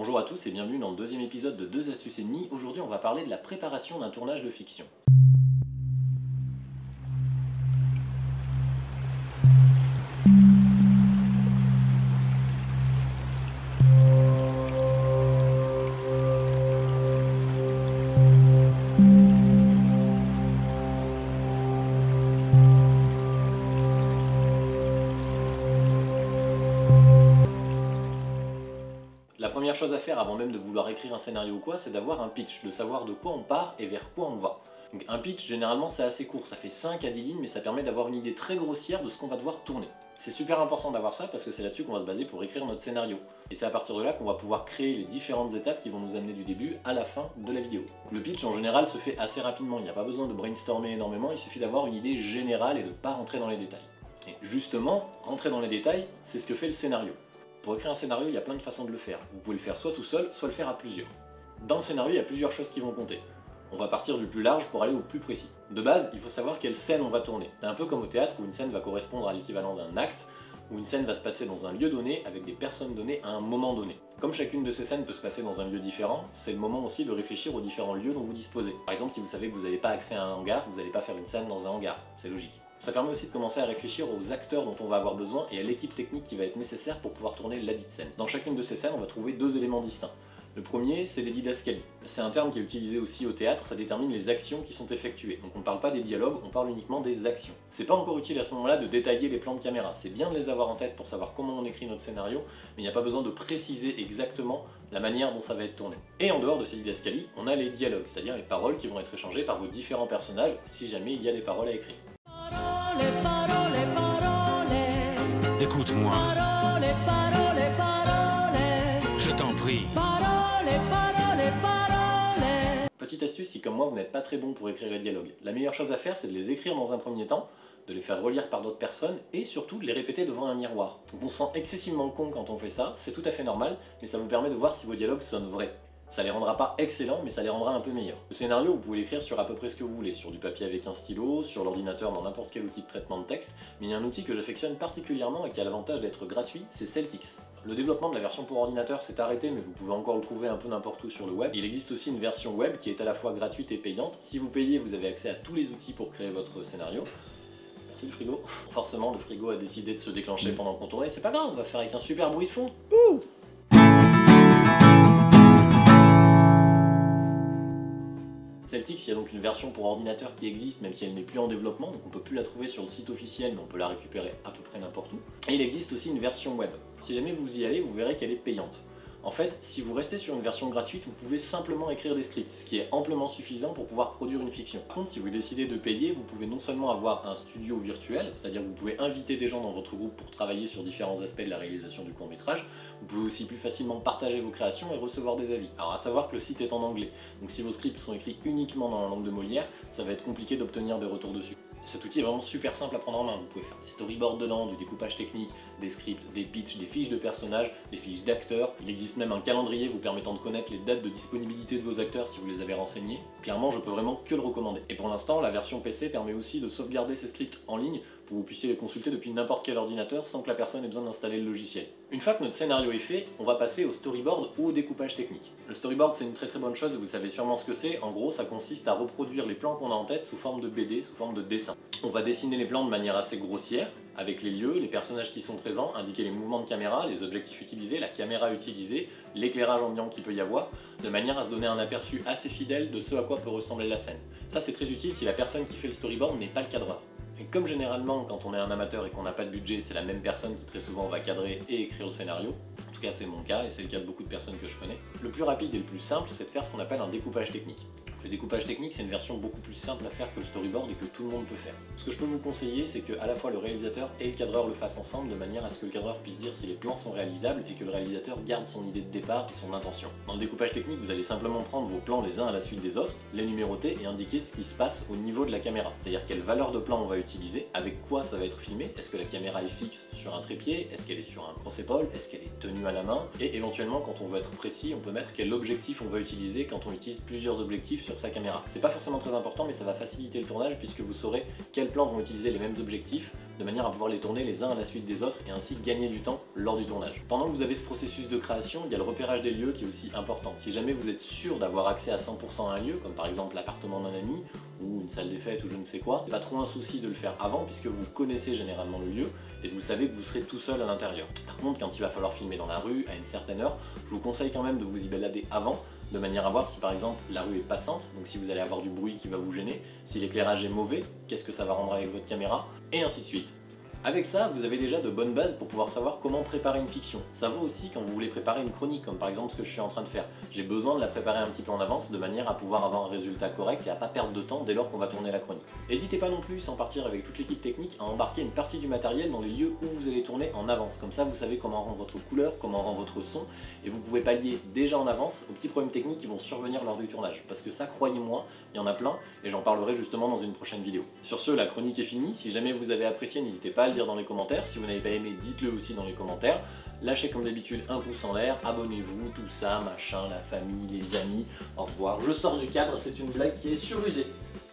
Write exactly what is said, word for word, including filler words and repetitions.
Bonjour à tous et bienvenue dans le deuxième épisode de deux astuces et demie. Aujourd'hui on va parler de la préparation d'un tournage de fiction. La première chose à faire avant même de vouloir écrire un scénario ou quoi, c'est d'avoir un pitch, de savoir de quoi on part et vers quoi on va. Donc un pitch, généralement c'est assez court, ça fait cinq à dix lignes, mais ça permet d'avoir une idée très grossière de ce qu'on va devoir tourner. C'est super important d'avoir ça parce que c'est là-dessus qu'on va se baser pour écrire notre scénario. Et c'est à partir de là qu'on va pouvoir créer les différentes étapes qui vont nous amener du début à la fin de la vidéo. Le pitch en général se fait assez rapidement, il n'y a pas besoin de brainstormer énormément, il suffit d'avoir une idée générale et de ne pas rentrer dans les détails. Et justement, rentrer dans les détails, c'est ce que fait le scénario. Pour écrire un scénario, il y a plein de façons de le faire. Vous pouvez le faire soit tout seul, soit le faire à plusieurs. Dans le scénario, il y a plusieurs choses qui vont compter. On va partir du plus large pour aller au plus précis. De base, il faut savoir quelle scène on va tourner. C'est un peu comme au théâtre où une scène va correspondre à l'équivalent d'un acte, où une scène va se passer dans un lieu donné, avec des personnes données à un moment donné. Comme chacune de ces scènes peut se passer dans un lieu différent, c'est le moment aussi de réfléchir aux différents lieux dont vous disposez. Par exemple, si vous savez que vous n'avez pas accès à un hangar, vous n'allez pas faire une scène dans un hangar, c'est logique. Ça permet aussi de commencer à réfléchir aux acteurs dont on va avoir besoin et à l'équipe technique qui va être nécessaire pour pouvoir tourner ladite scène. Dans chacune de ces scènes, on va trouver deux éléments distincts. Le premier, c'est les didascalies. C'est un terme qui est utilisé aussi au théâtre, ça détermine les actions qui sont effectuées. Donc on ne parle pas des dialogues, on parle uniquement des actions. C'est pas encore utile à ce moment-là de détailler les plans de caméra. C'est bien de les avoir en tête pour savoir comment on écrit notre scénario, mais il n'y a pas besoin de préciser exactement la manière dont ça va être tourné. Et en dehors de ces didascalies, on a les dialogues, c'est-à-dire les paroles qui vont être échangées par vos différents personnages, si jamais il y a des paroles à écrire. Écoute-moi. Parole, parole, parole. Je t'en prie. Parole, parole, parole. Petite astuce, si comme moi vous n'êtes pas très bon pour écrire les dialogues, la meilleure chose à faire c'est de les écrire dans un premier temps, de les faire relire par d'autres personnes et surtout de les répéter devant un miroir. Donc on se sent excessivement con quand on fait ça, c'est tout à fait normal, mais ça vous permet de voir si vos dialogues sonnent vrais. Ça les rendra pas excellents, mais ça les rendra un peu meilleurs. Le scénario, vous pouvez l'écrire sur à peu près ce que vous voulez, sur du papier avec un stylo, sur l'ordinateur dans n'importe quel outil de traitement de texte, mais il y a un outil que j'affectionne particulièrement et qui a l'avantage d'être gratuit, c'est Celtx. Le développement de la version pour ordinateur s'est arrêté, mais vous pouvez encore le trouver un peu n'importe où sur le web. Il existe aussi une version web qui est à la fois gratuite et payante. Si vous payez, vous avez accès à tous les outils pour créer votre scénario. Merci le frigo. Forcément, le frigo a décidé de se déclencher pendant qu'on tournait, c'est pas grave, on va faire avec un super bruit de fond. Ouh. Celtx, il y a donc une version pour ordinateur qui existe, même si elle n'est plus en développement, donc on peut plus la trouver sur le site officiel, mais on peut la récupérer à peu près n'importe où. Et il existe aussi une version web. Si jamais vous y allez, vous verrez qu'elle est payante. En fait, si vous restez sur une version gratuite, vous pouvez simplement écrire des scripts, ce qui est amplement suffisant pour pouvoir produire une fiction. Par contre, si vous décidez de payer, vous pouvez non seulement avoir un studio virtuel, c'est-à-dire que vous pouvez inviter des gens dans votre groupe pour travailler sur différents aspects de la réalisation du court-métrage, vous pouvez aussi plus facilement partager vos créations et recevoir des avis. Alors à savoir que le site est en anglais, donc si vos scripts sont écrits uniquement dans la langue de Molière, ça va être compliqué d'obtenir des retours dessus. Cet outil est vraiment super simple à prendre en main, vous pouvez faire des storyboards dedans, du découpage technique, des scripts, des pitchs, des fiches de personnages, des fiches d'acteurs. Il existe même un calendrier vous permettant de connaître les dates de disponibilité de vos acteurs si vous les avez renseignés. Clairement, je peux vraiment que le recommander. Et pour l'instant, la version P C permet aussi de sauvegarder ces scripts en ligne pour que vous puissiez les consulter depuis n'importe quel ordinateur sans que la personne ait besoin d'installer le logiciel. Une fois que notre scénario est fait, on va passer au storyboard ou au découpage technique. Le storyboard, c'est une très très bonne chose, vous savez sûrement ce que c'est. En gros, ça consiste à reproduire les plans qu'on a en tête sous forme de B D, sous forme de dessin. On va dessiner les plans de manière assez grossière, avec les lieux, les personnages qui sont présents, indiquer les mouvements de caméra, les objectifs utilisés, la caméra utilisée, l'éclairage ambiant qu'il peut y avoir, de manière à se donner un aperçu assez fidèle de ce à quoi peut ressembler la scène. Ça c'est très utile si la personne qui fait le storyboard n'est pas le cadreur. Et comme généralement, quand on est un amateur et qu'on n'a pas de budget, c'est la même personne qui très souvent va cadrer et écrire le scénario, en tout cas c'est mon cas et c'est le cas de beaucoup de personnes que je connais, le plus rapide et le plus simple, c'est de faire ce qu'on appelle un découpage technique. Le découpage technique, c'est une version beaucoup plus simple à faire que le storyboard et que tout le monde peut faire. Ce que je peux vous conseiller, c'est que à la fois le réalisateur et le cadreur le fassent ensemble de manière à ce que le cadreur puisse dire si les plans sont réalisables et que le réalisateur garde son idée de départ et son intention. Dans le découpage technique, vous allez simplement prendre vos plans les uns à la suite des autres, les numéroter et indiquer ce qui se passe au niveau de la caméra. C'est-à-dire quelle valeur de plan on va utiliser, avec quoi ça va être filmé, est-ce que la caméra est fixe sur un trépied, est-ce qu'elle est sur un cross-épaule, est-ce qu'elle est tenue à la main, et éventuellement quand on veut être précis, on peut mettre quel objectif on va utiliser quand on utilise plusieurs objectifs sur sa caméra. C'est pas forcément très important, mais ça va faciliter le tournage puisque vous saurez quels plans vont utiliser les mêmes objectifs de manière à pouvoir les tourner les uns à la suite des autres et ainsi gagner du temps lors du tournage. Pendant que vous avez ce processus de création, il y a le repérage des lieux qui est aussi important. Si jamais vous êtes sûr d'avoir accès à cent pour cent à un lieu, comme par exemple l'appartement d'un ami, ou une salle des fêtes ou je ne sais quoi, c'est pas trop un souci de le faire avant puisque vous connaissez généralement le lieu et vous savez que vous serez tout seul à l'intérieur. Par contre, quand il va falloir filmer dans la rue à une certaine heure, je vous conseille quand même de vous y balader avant, de manière à voir si par exemple la rue est passante, donc si vous allez avoir du bruit qui va vous gêner, si l'éclairage est mauvais, qu'est-ce que ça va rendre avec votre caméra, et ainsi de suite. Avec ça, vous avez déjà de bonnes bases pour pouvoir savoir comment préparer une fiction. Ça vaut aussi quand vous voulez préparer une chronique, comme par exemple ce que je suis en train de faire. J'ai besoin de la préparer un petit peu en avance, de manière à pouvoir avoir un résultat correct et à pas perdre de temps dès lors qu'on va tourner la chronique. N'hésitez pas non plus, sans partir avec toute l'équipe technique, à embarquer une partie du matériel dans les lieux où vous allez tourner en avance. Comme ça, vous savez comment rend votre couleur, comment rend votre son, et vous pouvez pallier déjà en avance aux petits problèmes techniques qui vont survenir lors du tournage. Parce que ça, croyez-moi, il y en a plein, et j'en parlerai justement dans une prochaine vidéo. Sur ce, la chronique est finie. Si jamais vous avez apprécié, n'hésitez pas à le dire dans les commentaires. Si vous n'avez pas aimé, dites-le aussi dans les commentaires. Lâchez comme d'habitude un pouce en l'air, abonnez-vous, tout ça, machin, la famille, les amis. Au revoir. Je sors du cadre, c'est une blague qui est surusée.